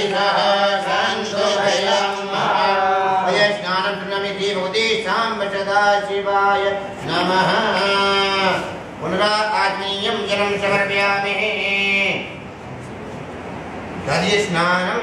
शिवाय नमः पुनरात्मीयं जलं समर्पयामि दधि स्नानं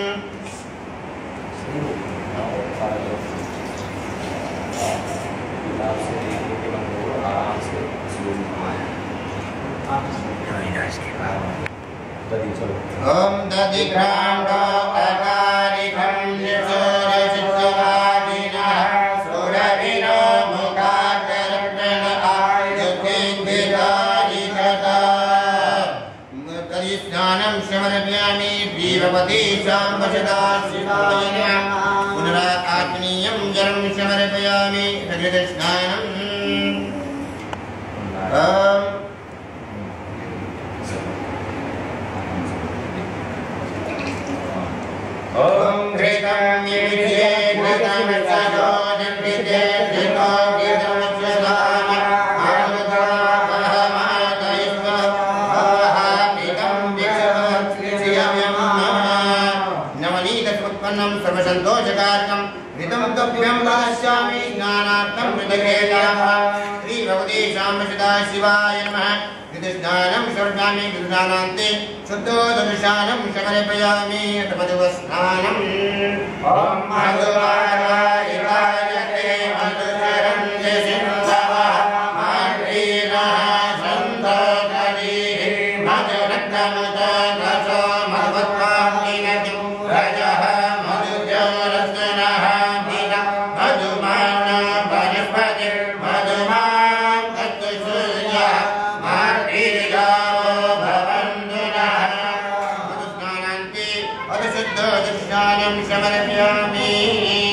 ओम दधि घ्रांडो अकारिकं निशोरचित्तवादिनः सुरभिनो मुखाकर्षण आयुधेन्द्रियादिकता दधि स्नानं समर्पयामि भीमवती शाम्भसदा शिवाय नमः पुनरात्मीयं जलं समर्पयामि दधि स्नानं ओम घृतं विद्ये घृतं सदो निवृत्ते घृतो घृतं स्वधाम अमृतामहमादयस्व आहापितं विक्षवत्रियं नवनीतसमुत्पन्नं सर्वसन्तोषकारकं घृतं तुभ्यं दास्यामि स्नानार्थं मृतकेयाः श्रीभगवती शाम्भसदा शिवाय नमः स्नानं सर्वस्नामि स्नानान्ते शुद्धोदनुशानं समर्पयामि तपदुस्नानम् ॐ मधुवाराय राजते मधुचरन्ते सिन्धवः माद्रीनः सन्तोषरीः मधुरत्नमुदकसो मधुवत्पाकिनतु रजः मधुजोरस्तनः भिना मधुमाना वनस्पतिर्मधुमां तत्तु सूर्यः समर्पयामि